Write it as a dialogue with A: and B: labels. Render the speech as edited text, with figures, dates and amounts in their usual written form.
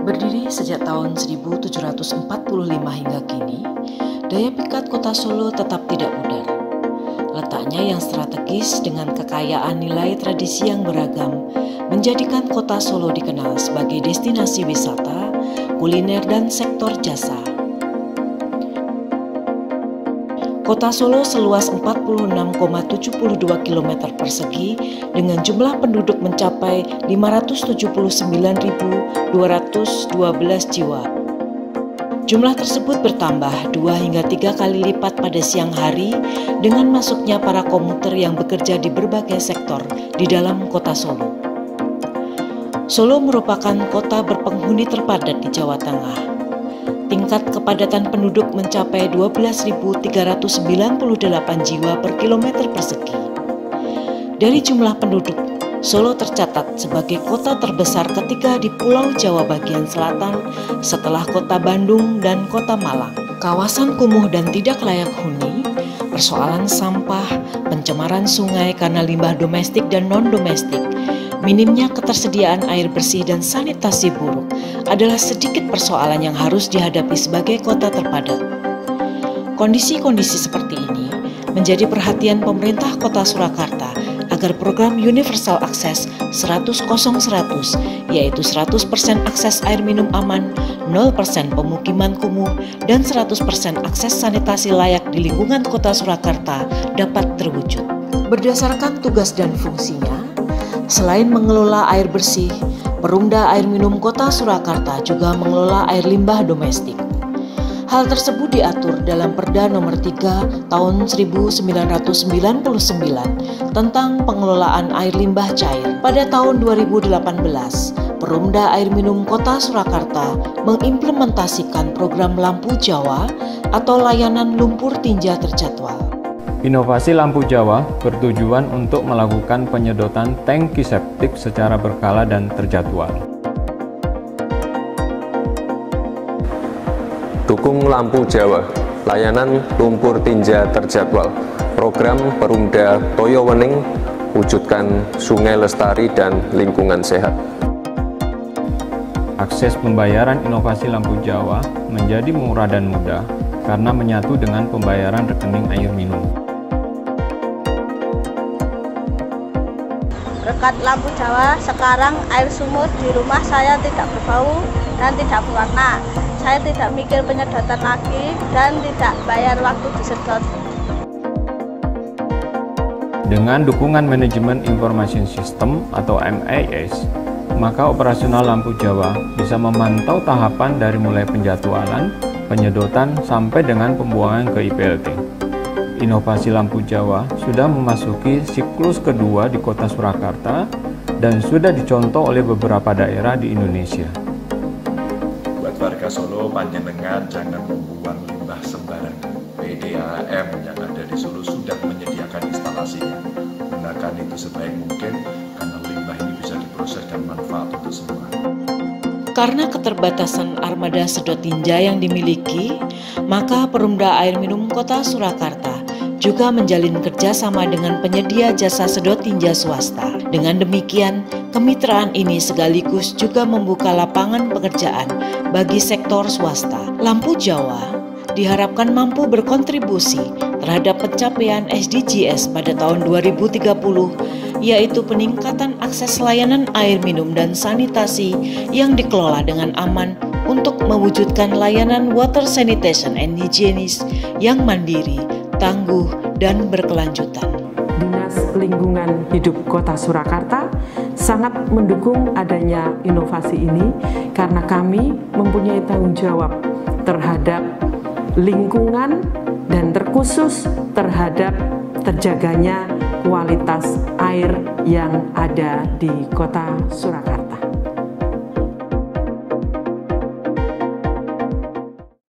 A: Berdiri sejak tahun 1745 hingga kini, daya pikat Kota Solo tetap tidak pudar. Letaknya yang strategis dengan kekayaan nilai tradisi yang beragam menjadikan Kota Solo dikenal sebagai destinasi wisata, kuliner, dan sektor jasa. Kota Solo seluas 46,72 km persegi dengan jumlah penduduk mencapai 579.212 jiwa. Jumlah tersebut bertambah 2 hingga 3 kali lipat pada siang hari dengan masuknya para komuter yang bekerja di berbagai sektor di dalam Kota Solo. Solo merupakan kota berpenghuni terpadat di Jawa Tengah. Tingkat kepadatan penduduk mencapai 12.398 jiwa per kilometer persegi. Dari jumlah penduduk, Solo tercatat sebagai kota terbesar ketiga di Pulau Jawa bagian selatan setelah Kota Bandung dan Kota Malang. Kawasan kumuh dan tidak layak huni, persoalan sampah, pencemaran sungai karena limbah domestik dan non-domestik, minimnya ketersediaan air bersih dan sanitasi buruk adalah sedikit persoalan yang harus dihadapi sebagai kota terpadat. Kondisi-kondisi seperti ini menjadi perhatian pemerintah Kota Surakarta agar program Universal Akses 100-100, yaitu 100% akses air minum aman, 0% pemukiman kumuh, dan 100% akses sanitasi layak di lingkungan Kota Surakarta dapat terwujud. Berdasarkan tugas dan fungsinya, selain mengelola air bersih, Perumda Air Minum Kota Surakarta juga mengelola air limbah domestik. Hal tersebut diatur dalam Perda Nomor 3 Tahun 1999 tentang pengelolaan air limbah cair. Pada tahun 2018, Perumda Air Minum Kota Surakarta mengimplementasikan program Lampu Jawa atau layanan lumpur tinja terjadwal.
B: Inovasi Lampu Jawa bertujuan untuk melakukan penyedotan tangki septik secara berkala dan terjadwal.
C: Dukung Lampu Jawa, layanan lumpur tinja terjadwal, program Perumda Toyo Wening, wujudkan sungai lestari dan lingkungan sehat.
B: Akses pembayaran inovasi Lampu Jawa menjadi murah dan mudah karena menyatu dengan pembayaran rekening air minum.
D: Berkat Lampu Jawa, sekarang air sumur di rumah saya tidak berbau dan tidak berwarna. Saya tidak mikir penyedotan lagi dan tidak bayar waktu disedot.
B: Dengan dukungan Manajemen Information System atau MIS, maka operasional Lampu Jawa bisa memantau tahapan dari mulai penjadwalan, penyedotan, sampai dengan pembuangan ke IPLT. Inovasi Lampu Jawa sudah memasuki siklus kedua di Kota Surakarta dan sudah dicontoh oleh beberapa daerah di Indonesia.
E: Buat warga Solo, panjenengan jangan membuang limbah sembarangan. PDAM yang ada di Solo sudah menyediakan instalasinya. Gunakan itu sebaik mungkin karena limbah ini bisa diproses dan manfaat untuk semua.
A: Karena keterbatasan armada sedot tinja yang dimiliki, maka Perumda Air Minum Kota Surakarta juga menjalin kerjasama dengan penyedia jasa sedot tinja swasta. Dengan demikian, kemitraan ini sekaligus juga membuka lapangan pekerjaan bagi sektor swasta. Lampu Jawa diharapkan mampu berkontribusi terhadap pencapaian SDGs pada tahun 2030, yaitu peningkatan akses layanan air minum dan sanitasi yang dikelola dengan aman untuk mewujudkan layanan water sanitation and hygienis yang mandiri, tangguh, dan berkelanjutan.
F: Dinas Lingkungan Hidup Kota Surakarta sangat mendukung adanya inovasi ini karena kami mempunyai tanggung jawab terhadap lingkungan dan terkhusus terhadap terjaganya kualitas air yang ada di Kota Surakarta.